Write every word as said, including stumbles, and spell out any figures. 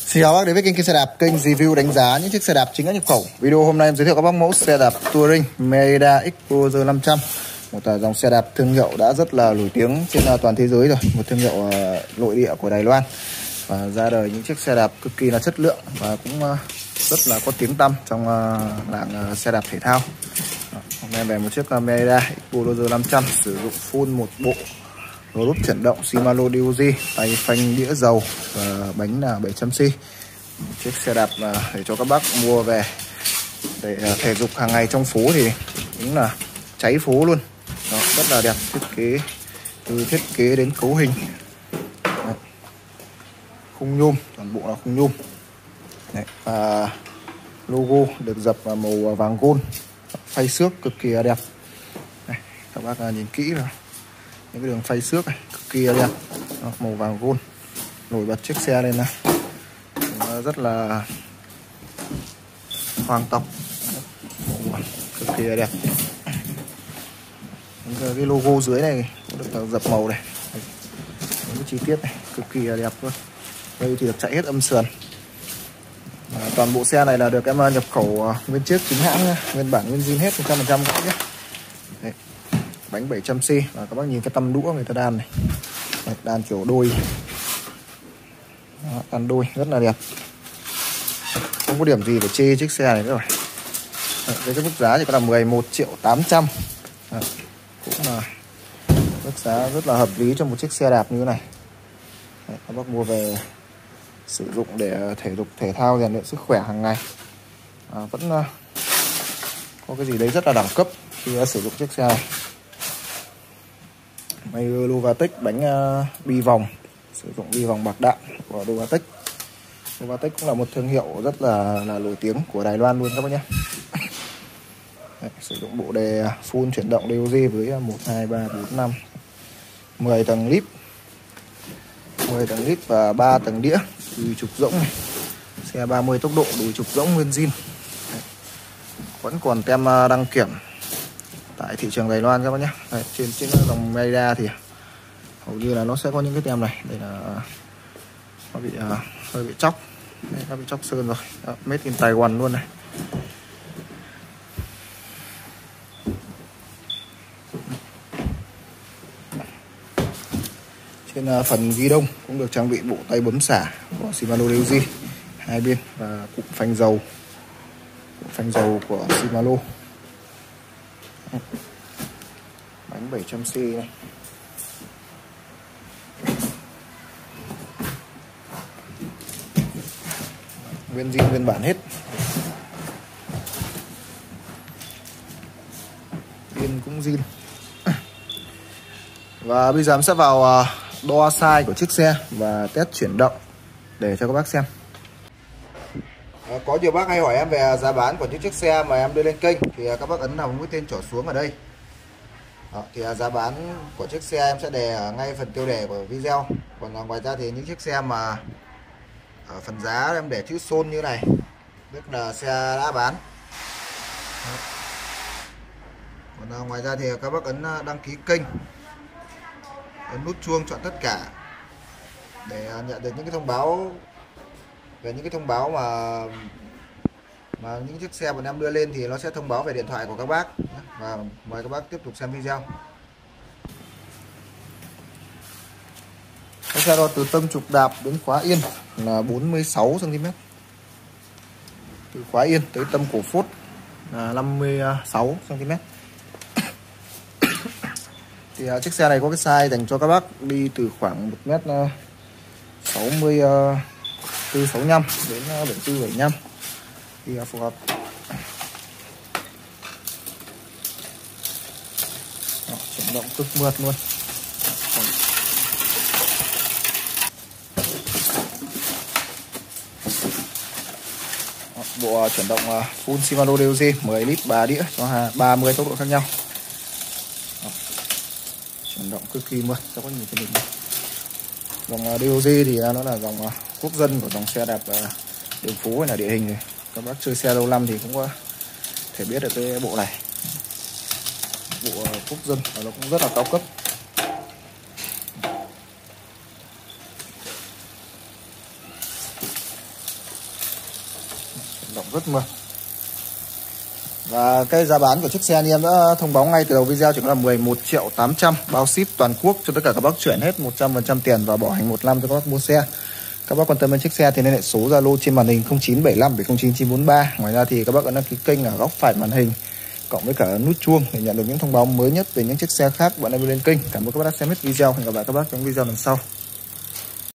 Xin chào bác đến với kênh xe đạp, kênh review đánh giá những chiếc xe đạp chính hãng nhập khẩu. Video hôm nay em giới thiệu các bác mẫu xe đạp Touring Merida Explorer năm trăm, một dòng xe đạp thương hiệu đã rất là nổi tiếng trên toàn thế giới rồi, một thương hiệu nội địa của Đài Loan, và ra đời những chiếc xe đạp cực kỳ là chất lượng và cũng rất là có tiếng tăm trong làng xe đạp thể thao. Hôm nay về một chiếc Merida Explorer năm trăm sử dụng full một bộ lốp chuyển động Shimano đê ô giê, tay phanh đĩa dầu và bánh là bảy trăm xi. Chiếc xe đạp để cho các bác mua về để thể dục hàng ngày trong phố thì đúng là cháy phố luôn. Đó, rất là đẹp, thiết kế từ thiết kế đến cấu hình. Đấy. Khung nhôm, toàn bộ là khung nhôm. Đấy. Và logo được dập màu vàng gold, phay xước cực kỳ đẹp. Đây, các bác nhìn kỹ vào những cái đường phay xước này cực kỳ đẹp. Đó, màu vàng gold nổi bật chiếc xe lên này, nó rất là hoàng tộc, cực kỳ đẹp. Cái logo dưới này cũng được dập màu này, những cái chi tiết này cực kỳ đẹp luôn. Đây thì được chạy hết âm sườn. À, toàn bộ xe này là được em nhập khẩu nguyên chiếc chính hãng, nguyên bản nguyên zin hết một trăm phần trăm các nhé. Đấy. Bánh bảy trăm xi và các bác nhìn cái tăm đũa người ta đan này. Đấy, đan kiểu đôi. Đó, đan đôi rất là đẹp. Không có điểm gì để chê chiếc xe này nữa rồi. Đấy, với cái mức giá thì có là mười một triệu tám trăm. Đấy, cũng là mức giá rất là hợp lý cho một chiếc xe đạp như thế này. Đấy, các bác mua về sử dụng để thể dục thể thao, rèn luyện sức khỏe hàng ngày. À, vẫn uh, có cái gì đấy rất là đẳng cấp khi uh, sử dụng chiếc xe này. May Lovatec, bánh uh, bi vòng, sử dụng bi vòng bạc đạn của Lovatec. Lovatec cũng là một thương hiệu rất là là nổi tiếng của Đài Loan luôn các bác nhé. Đấy, sử dụng bộ đề full chuyển động đê ô giê với một, hai, ba, bốn, năm, mười tầng lip, mười tầng lip và ba tầng đĩa, đùi trục rỗng này. Xe ba mươi tốc độ, đùi trục rỗng nguyên zin. Đấy. Vẫn còn tem đăng kiểm tại thị trường Đài Loan các bác nhé. Đấy, trên trên dòng Merida thì hầu như là nó sẽ có những cái tem này. Đây là nó bị uh, hơi bị chóc. Đây, nó bị chóc sơn rồi. Đó, made in Taiwan luôn này. Trên uh, phần ghi đông cũng được trang bị bộ tay bấm xả của Shimano đê ô giê hai bên và cụm phanh dầu, cụm phanh dầu của Shimano. Bánh bảy trăm xi này. Nguyên zin nguyên bản hết. Yên cũng zin. Và bây giờ em sẽ vào đo size của chiếc xe và test chuyển động để cho các bác xem. À, có nhiều bác hay hỏi em về giá bán của những chiếc xe mà em đưa lên kênh thì các bác ấn vào mũi tên trỏ xuống ở đây. Đó, thì giá bán của chiếc xe em sẽ đề ở ngay phần tiêu đề của video. Còn ngoài ra thì những chiếc xe mà ở phần giá em để chữ xôn như này tức là xe đã bán. Đó. Còn ngoài ra thì các bác ấn đăng ký kênh, ấn nút chuông chọn tất cả để nhận được những cái thông báo về những cái thông báo mà mà những chiếc xe bọn em đưa lên thì nó sẽ thông báo về điện thoại của các bác. Và mời các bác tiếp tục xem video. Cái xe đo từ tâm trục đạp đến khóa yên là bốn mươi sáu xăng ti mét, từ khóa yên tới tâm cổ phốt là năm mươi sáu xăng ti mét. Thì uh, chiếc xe này có cái size dành cho các bác đi từ khoảng một mét sáu mươi tư sáu mươi lăm đến bảy mươi tư bảy mươi lăm thì uh, phù hợp. Đó, chuyển động cực mượt luôn. Đó, bộ uh, chuyển động uh, full Shimano đê ô giê mười lít ba đĩa cho ba mươi tốc độ khác nhau. Đó, chuyển động cực kỳ mượt, các bác nhìn trên đỉnh. Dòng uh, đê ô giê thì uh, nó là dòng uh, quốc dân của dòng xe đạp uh, đường phố hay là địa hình này. Các bác chơi xe lâu năm thì cũng có thể biết được cái bộ này, bộ uh, quốc dân và nó cũng rất là cao cấp. động rất mượt. Và cái giá bán của chiếc xe anh em đã thông báo ngay từ đầu video, chỉ có là mười một triệu tám trăm, bao ship toàn quốc cho tất cả các bác, chuyển hết một trăm phần trăm tiền và bảo hành một năm cho các bác mua xe. Các bác quan tâm đến chiếc xe thì liên hệ số Zalo trên màn hình không chín bảy năm bảy không chín chín bốn ba. Ngoài ra thì các bác ấn đăng ký kênh ở góc phải màn hình cộng với cả nút chuông để nhận được những thông báo mới nhất về những chiếc xe khác bạn em lên kênh. Cảm ơn các bác đã xem hết video. Hẹn gặp lại các bác trong video lần sau.